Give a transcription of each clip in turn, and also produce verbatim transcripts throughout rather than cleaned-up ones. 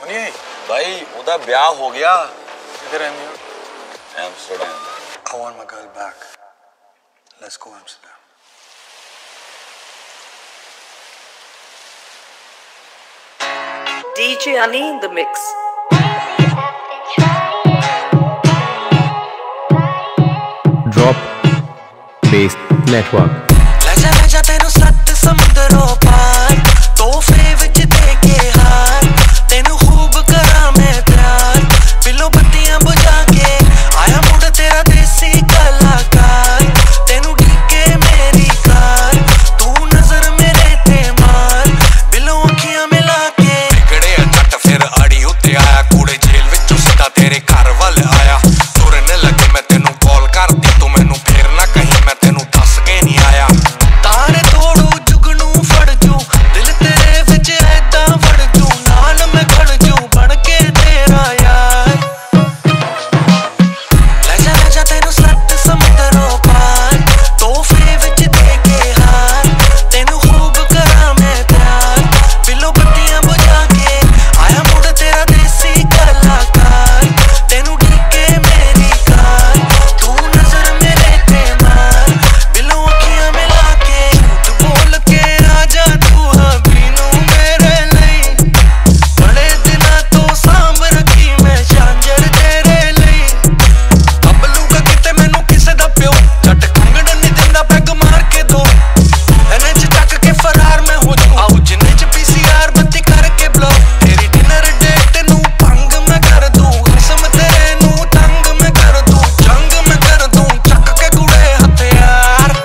सुनिए भाई उधर ब्याह हो गया। किधर रहने हो? Amsterdam. I want my girl back. Let's go Amsterdam. D J Honey in the mix. Drop Bass Network. लजा लजा तेनू सत्त समुंदरों पार तोहफे विच दे के हार तेनू खूब करा मैं प्यार बिलो बत्तियां बुझा के आया मुड़ तेरा देसी कलाकार तेनू ढीके मेरी कार तू नजर मेरे ते मार बिलो अखियां मिला के बिगड़े जट फिर आड़ी उत्ते आया कूड़े जेल विचों सीधा तेरे घर वाल आया तुरने लगे मैं तेनू कॉल कर दी तू मैनू फिर ना कहीं मैं तेनू दस के नहीं आया तारे तोड़ू जुगनू फड़ जू दिल तेरे विच ऐदा वड़ जू नाल मैं खड़ जू बन के तेरा यार लजा लजा तेनू सत्त समुंदरों पार तोहफे विच दे के हार तेनू खूब करा मैं प्यार बिलो बत्तियां बुझा के आया मुड़ तेरा देसी कलाकार तेनू ढीके मेरी कार तू नजर मेरे ते मार बिलो अखियां मिला के झूठ बोल के राजा तू हबीनू मेरे लिए बड़े दिना तो सांभ रखी मैं झांझर तेरे लिए अब लूंगा किते मैनू किसे दा प्यो जट कंगड़ नहीं दिंदा पैग मार के दो एने च चक के फरार मैं हो जू आऊ जिन्ने च पीसीआर बत्ती करके ब्लो तेरी डिनर डेट नू भंग मैं कर दूं कसम तेरे नू तंग मैं कर दूं जंग मैं कर दूं चक के गुड़े हथियार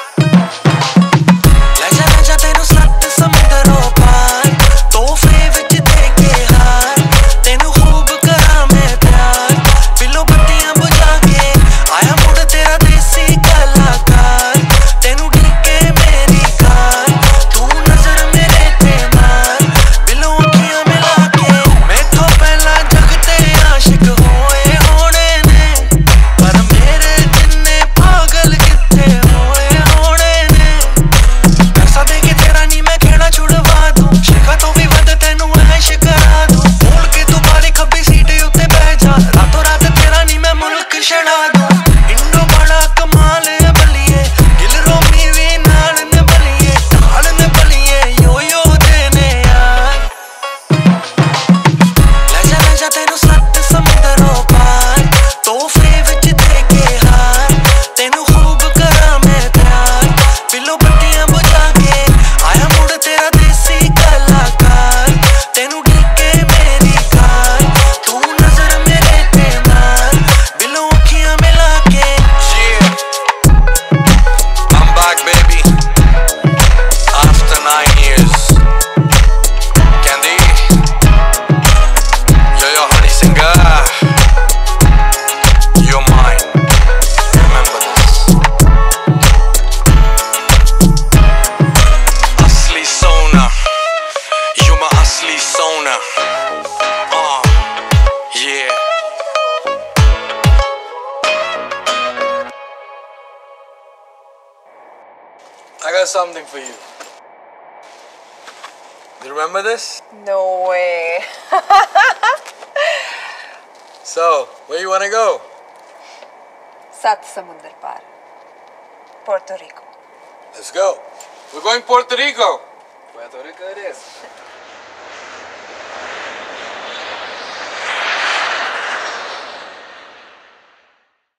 लजा लजा तेनू सत्त समुंदरों पार तोहफे विच दे के हार तेनू खूब करा मैं प्यार बिलो बत्तियां बुझा के आया मुड़ तेरा देसी कलाकार तेनू ढीके मेरी कार तू नजर मेरे ते मार बिलो अखियां मिला के मैथों पहला जग ते आशिक होए होने ने पर मेरे जिन्ने पागल किथे होए होने ने पैसा दे के तेरा नी मैं खेड़ा छुड़वा दूं शिखा तो भी वध तेनू ऐश करा दूं भूल के तू बारी खब्बी सीट उत्ते बह जा रातों रात तेरा नी मैं मुल्क छड़ा दूं इंडो बड़ा कमाल है बलिए दिल रोमी भी नाल ने बलिए ढाल ने बलिए यो यो देने यार लजा लजा तेनू सत्त समुंदरों पार तोहफे विच दे के हार तेनू खूब करा मैं प्यार बिलो बत्तियां बुझा के आया मुड़ तेरा देसी कलाकार तेनू ढीके मेरी कार तू नजर मेरे ते मार बिलो अखियां मिला के Yeah, I'm back baby after nine years Candy Yo yo honey singer You're mine Remember this Asli Sona You're my Asli Sona Uh Yeah I got something for you. Do you remember this? No way. So, where you wanna go? सात समुंदर पार Puerto Rico. Let's go. We're going Puerto Rico. Puerto Rico it is.